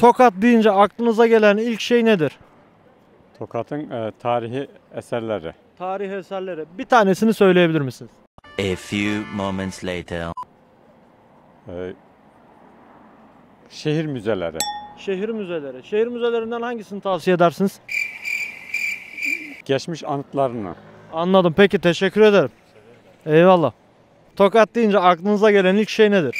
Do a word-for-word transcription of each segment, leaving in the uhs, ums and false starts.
Tokat deyince aklınıza gelen ilk şey nedir? Tokat'ın e, tarihi eserleri. Tarih eserleri. Bir tanesini söyleyebilir misiniz? A few moments later. E, şehir müzeleri. Şehir müzeleri. Şehir müzelerinden hangisini tavsiye edersiniz? Geçmiş anıtlarını. Anladım. Peki teşekkür ederim. Eyvallah. Tokat deyince aklınıza gelen ilk şey nedir?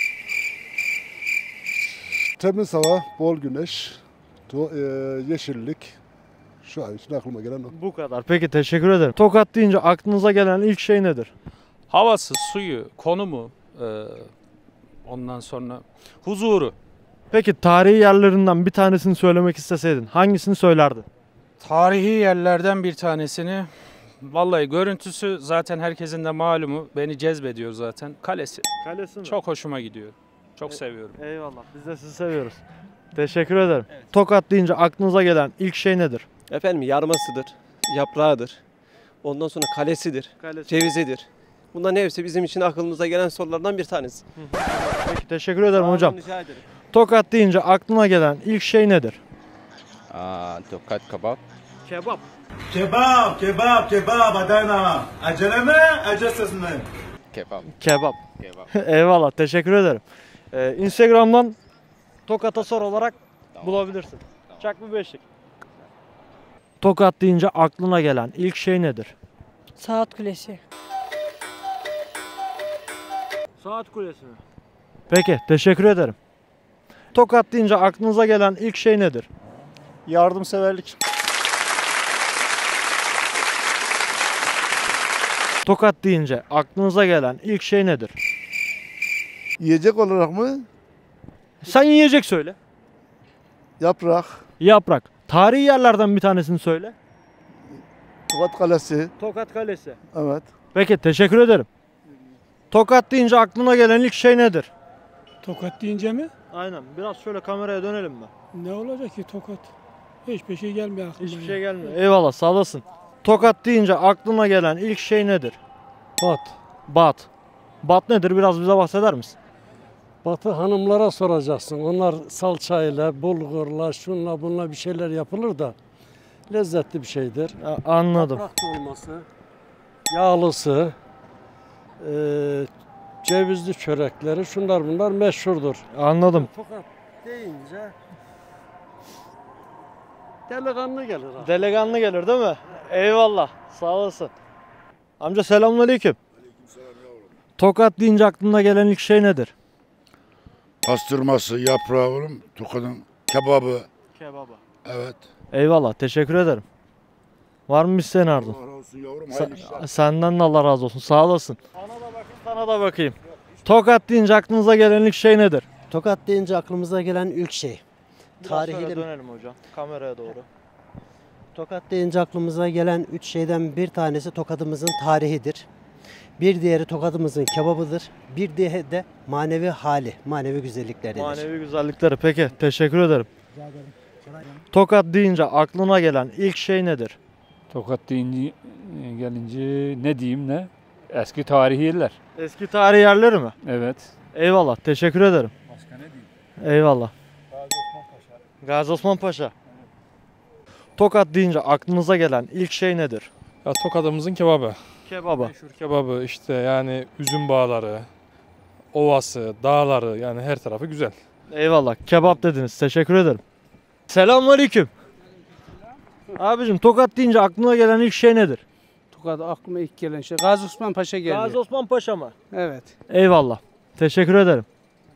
Temiz hava, bol güneş, to- e, yeşillik. Şu an için aklıma gelen o. Bu kadar. Peki teşekkür ederim. Tokat deyince aklınıza gelen ilk şey nedir? Havası, suyu, konumu, e, ondan sonra huzuru. Peki tarihi yerlerinden bir tanesini söylemek isteseydin hangisini söylerdin? Tarihi yerlerden bir tanesini, vallahi görüntüsü zaten herkesin de malumu, beni cezbediyor zaten. Kalesi. Kalesi mi? Çok hoşuma gidiyor. Çok seviyorum. Eyvallah. Biz de sizi seviyoruz. Teşekkür ederim. Tokat deyince aklınıza gelen ilk şey nedir? Efendim yarmasıdır, yaprağıdır. Ondan sonra kalesidir, Kalesi. cevizidir. Bunların hepsi bizim için aklımıza gelen sorulardan bir tanesi. Peki teşekkür ederim hocam. Rica ederim. Tokat deyince aklına gelen ilk şey nedir? Aa, tokat kebap. Kebap. Kebap, kebap, kebap Adana. Acele mi, acesiz mi? Kebap. Kebap. Kebap. Eyvallah. Teşekkür ederim. Ee, Instagram'dan Tokat'a sor olarak bulabilirsin. Çak bir beşlik. Tokat deyince aklına gelen ilk şey nedir? Saat Kulesi. Saat Kulesi mi? Peki teşekkür ederim. Tokat deyince aklınıza gelen ilk şey nedir? Yardımseverlik. Tokat deyince aklınıza gelen ilk şey nedir? Yiyecek olarak mı? Sen yiyecek söyle. Yaprak, Yaprak. Tarihi yerlerden bir tanesini söyle. Tokat Kalesi. Tokat Kalesi. Evet. Peki teşekkür ederim. Tokat deyince aklına gelen ilk şey nedir? Tokat deyince mi? Aynen. Biraz şöyle kameraya dönelim mi? Ne olacak ki tokat? Hiçbir şey gelmiyor aklıma. Hiçbir ya. şey gelmiyor. Eyvallah sağ olasın. Tokat deyince aklına gelen ilk şey nedir? Bat. Bat. Bat nedir? Biraz bize bahseder misin? Batı hanımlara soracaksın. Onlar salçayla, bulgurla, şunla bununla bir şeyler yapılır da lezzetli bir şeydir. A- Anladım. Yaprak dolması, yağlısı, eee, cevizli çörekleri, şunlar bunlar meşhurdur. Anladım. Tokat deyince delikanlı gelir. aklıma. Delikanlı gelir değil mi? Eyvallah. Sağ olasın. Amca selamünaleyküm. Tokat deyince aklına gelen ilk şey nedir? Pastırması, yaprağı oğlum, Tokat'ın kebabı. Kebaba. Evet. Eyvallah. Teşekkür ederim. Var mı bir isteğin ardın? Allah razı olsun yavrum. Sa- Hayırlı işler. senden de Allah razı olsun. Sağ olasın. Sana da bakayım. Sana da bakayım. Tokat deyince aklınıza gelen ilk şey nedir? Tokat deyince aklımıza gelen ilk şey. Biraz şöyle Tarihi dönelim hocam. Kameraya doğru. Tokat deyince aklımıza gelen üç şeyden bir tanesi Tokat'ımızın tarihidir. Bir diğeri Tokat'ımızın kebabıdır. Bir diğeri de manevi hali, manevi güzellikleridir. Manevi güzellikleri. Peki. Teşekkür ederim. Tokat deyince aklına gelen ilk şey nedir? Tokat deyince gelince ne diyeyim ne? Eski tarihi yerler. Eski tarihi yerleri mi? Evet. Eyvallah. Teşekkür ederim. Başka ne diyeyim? Eyvallah. Gazi Osman Paşa. Gazi Osman Paşa. Tokat deyince aklınıza gelen ilk şey nedir? Ya Tokat'ımızın kebabı. Kebaba. Meşhur kebabı işte yani üzüm bağları, ovası, dağları yani her tarafı güzel. Eyvallah. Kebap dediniz. Teşekkür ederim. Selamünaleyküm. Abicim Tokat deyince aklına gelen ilk şey nedir? Tokat aklıma ilk gelen şey Gazi Osman Paşa geldi. Gazi Osman Paşa mı? Evet. Eyvallah. Teşekkür ederim.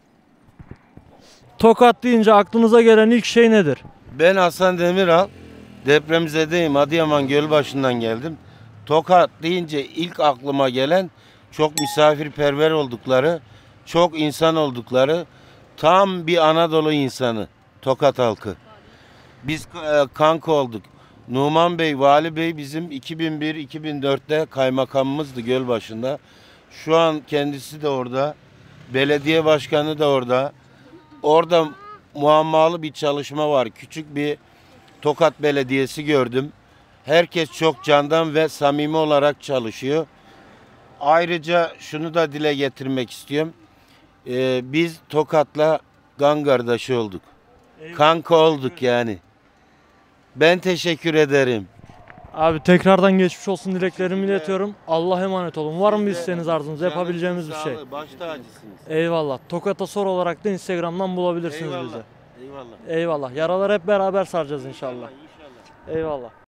Tokat deyince aklınıza gelen ilk şey nedir? Ben Hasan Demiral, depremzedeyim. Adıyaman Gölbaşı'ndan geldim. Tokat deyince ilk aklıma gelen çok misafirperver oldukları, çok insan oldukları, tam bir Anadolu insanı Tokat halkı. Biz e, kanka olduk. Numan Bey, Vali Bey bizim iki bin bir iki bin dörtte kaymakamımızdı Gölbaşı'nda. Şu an kendisi de orada. Belediye başkanı da orada. Orada muammalı bir çalışma var. Küçük bir Tokat Belediyesi gördüm. Herkes çok candan ve samimi olarak çalışıyor. Ayrıca şunu da dile getirmek istiyorum. Ee, biz Tokat'la kan kardeşi olduk. Kanka olduk yani. Ben teşekkür ederim. Abi tekrardan geçmiş olsun dileklerimi iletiyorum. Allah'a emanet olun. Var mı bir isteğiniz arzunuz? Yapabileceğimiz bir şey. Baş tacısınız. Eyvallah. Tokat'a sor olarak da Instagram'dan bulabilirsiniz Eyvallah. bizi. Eyvallah. Eyvallah. Yaraları hep beraber saracağız inşallah. Eyvallah.